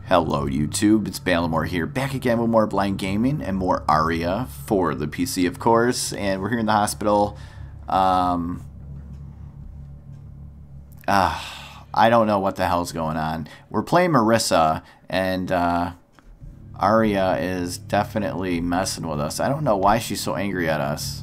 Hello YouTube, it's Balimore here, back again with more Blind Gaming and more Aria for the PC of course, and we're here in the hospital. I don't know what the hell's going on. We're playing Marissa, and Aria is definitely messing with us. I don't know why she's so angry at us.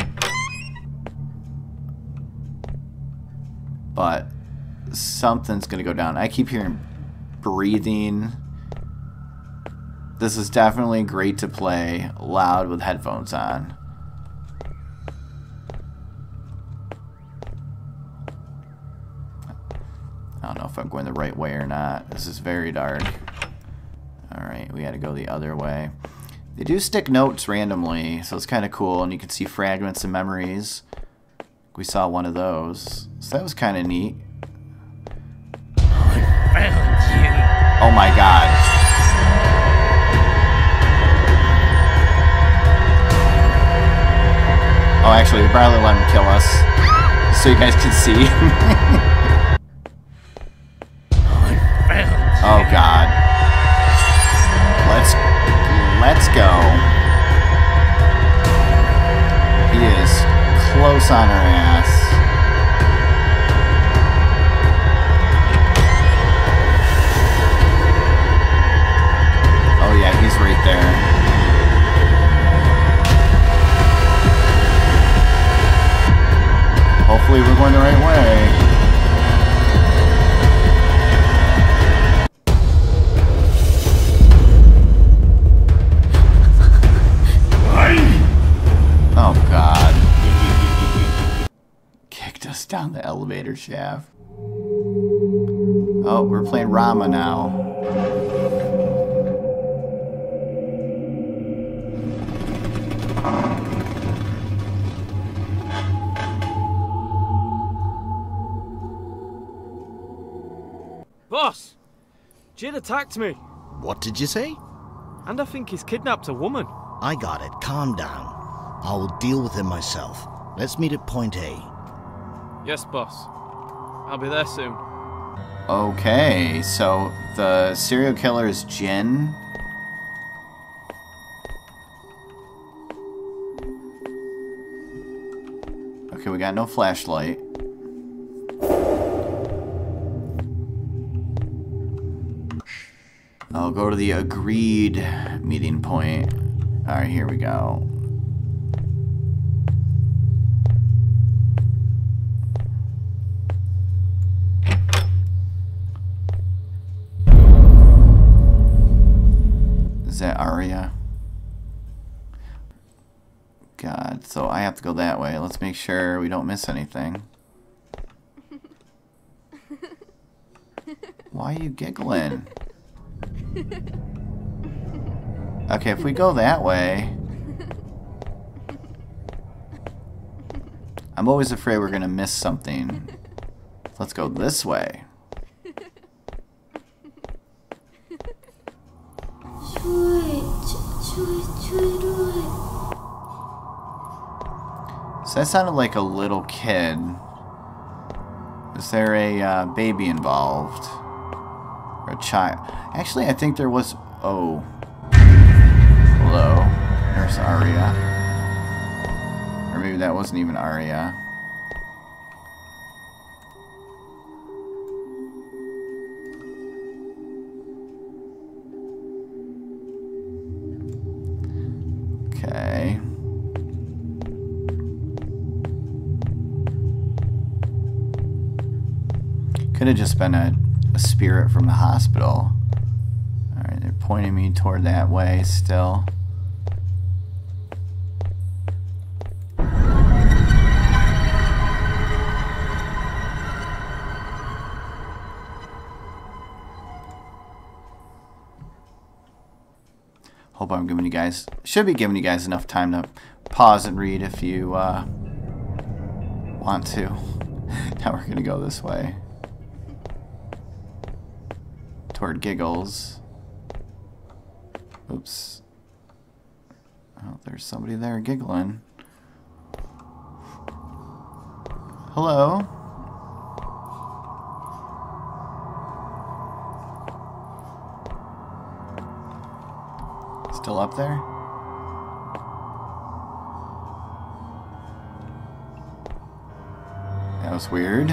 But something's gonna go down. I keep hearing breathing. This is definitely great to play loud with headphones on. I don't know if I'm going the right way or not. This is very dark. Alright, we gotta go the other way. They do stick notes randomly, so it's kind of cool, and you can see fragments and memories. We saw one of those, so that was kind of neat. Oh my god. Oh, actually, we probably let him kill us, so you guys can see. Oh god. Let's go. He is close on her ass. Oh yeah, he's right there. Hopefully we're going the right way. Oh god. Kicked us down the elevator shaft. Oh, we're playing Rama now. Boss! Jid attacked me. What did you say? And I think he's kidnapped a woman. I got it. Calm down. I will deal with him myself. Let's meet at point A. Yes, boss. I'll be there soon. Okay, so the serial killer is Jin. Okay, we got no flashlight. I'll go to the agreed meeting point. Alright, here we go. Is that Aria? God, so I have to go that way. Let's make sure we don't miss anything. Why are you giggling? Okay, if we go that way... I'm always afraid we're gonna miss something. Let's go this way. So that sounded like a little kid. Is there a baby involved? Or a child? Actually, I think there was... Oh. Hello. There's Aria. Or maybe that wasn't even Aria. Okay. Could have just been a spirit from the hospital. Alright, they're pointing me toward that way still. Hope I'm giving you guys, should be giving you guys enough time to pause and read if you want to. Now we're gonna go this way. Toward Giggles. Oops. Oh, there's somebody there giggling. Hello? still up there? That was weird.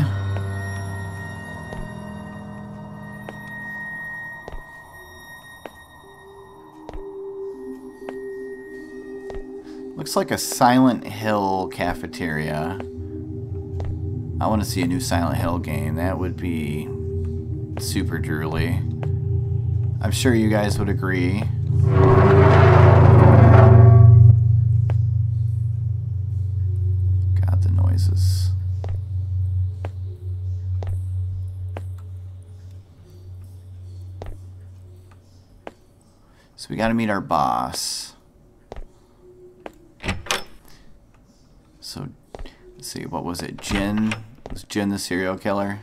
Looks like a Silent Hill cafeteria. I want to see a new Silent Hill game. That would be super drooly. I'm sure you guys would agree. God, the noises. So we got to meet our boss. So, let's see, what was it? Jin? Was Jin the serial killer?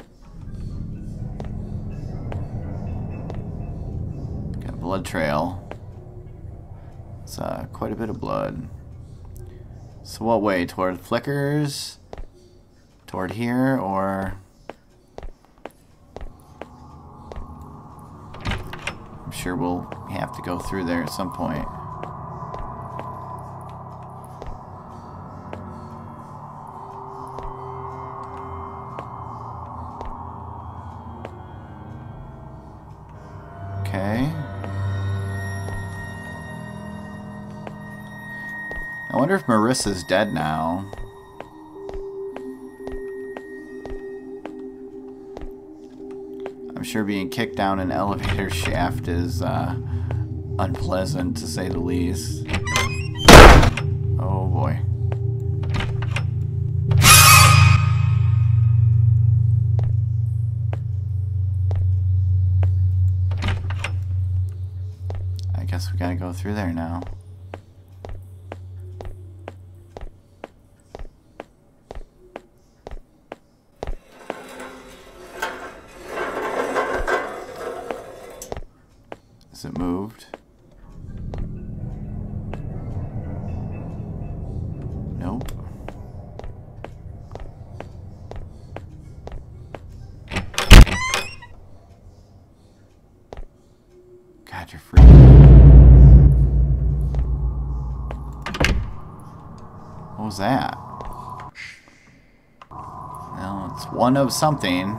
Got a blood trail. It's quite a bit of blood. So what way? Toward Flickers? Toward here, or... I'm sure we'll have to go through there at some point. Okay. I wonder if Marissa's dead now. I'm sure being kicked down an elevator shaft is unpleasant, to say the least. Oh boy. I guess we gotta go through there now. Is it moved? Nope. God, you're free. What was that? Well, it's one of something.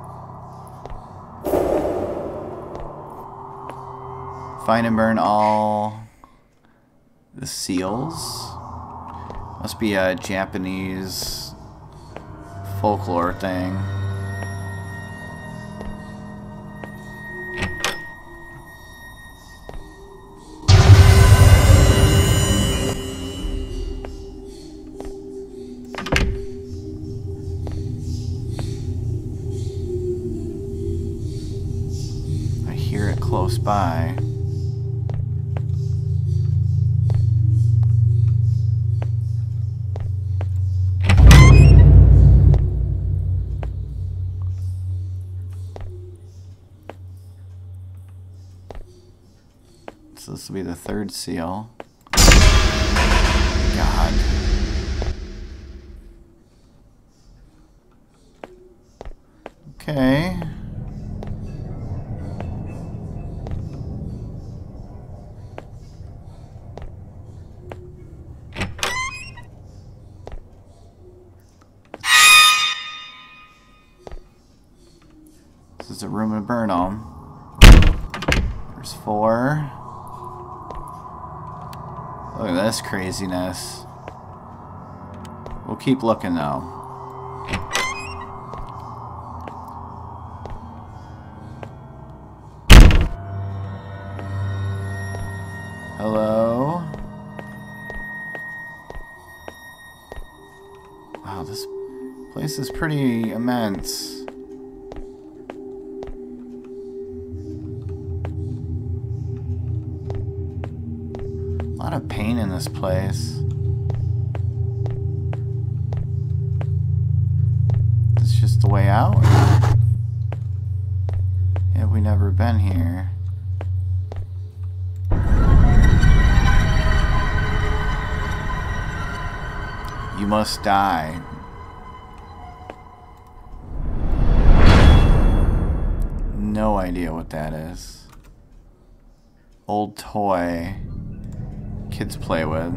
Find and burn all the seals. Must be a Japanese folklore thing. I hear it close by. So this will be the third seal. God. Okay. This is a room to burn on. There's 4. Look at this craziness. We'll keep looking though. Hello? Wow, this place is pretty immense. A lot of pain in this place. It's just the way out? Yeah, we never been here. You must die. No idea what that is. Old toy. kids play with.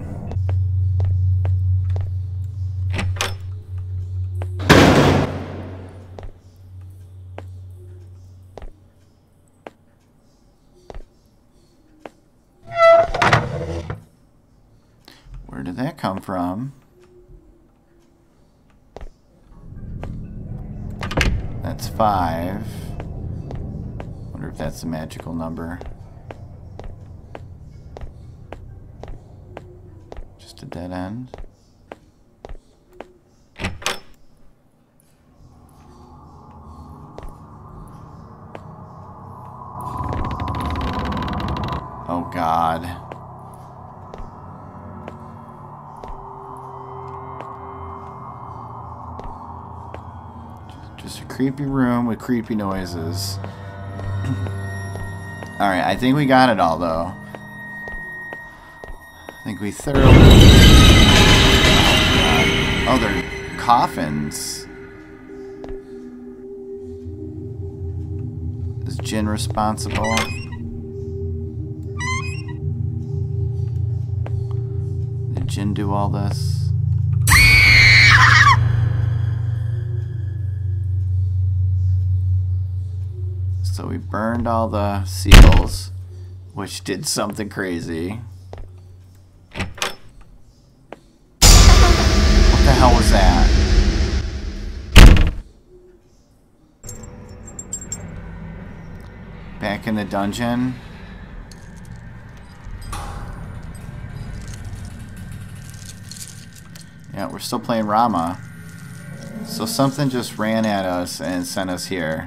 Where did that come from? That's 5. Wonder if that's a magical number. Just a dead end. Oh God. Just a creepy room with creepy noises. Alright, I think we got it all, though. I think we thoroughly... Oh, they're coffins. Is Jinn responsible? Did Jinn do all this? So we burned all the seals, which did something crazy. What the hell was that? Back in the dungeon. Yeah, we're still playing Rama. So something just ran at us and sent us here.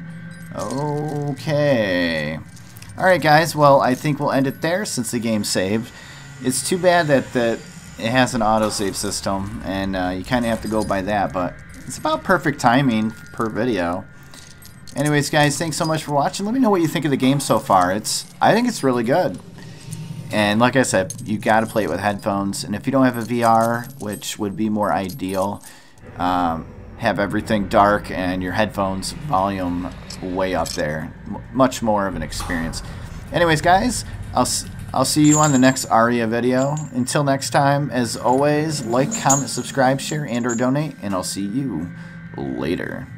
Okay. Alright guys, well I think we'll end it there since the game saved. It's too bad that it has an autosave system and you kind of have to go by that, but it's about perfect timing per video. Anyways guys, thanks so much for watching. Let me know what you think of the game so far. I think it's really good. And like I said, you got to play it with headphones, and if you don't have a VR, which would be more ideal, have everything dark and your headphones volume way up there. Much more of an experience. Anyways guys, I'll see you on the next Aria video. Until next time, as always, like, comment, subscribe, share, and or donate, and I'll see you later.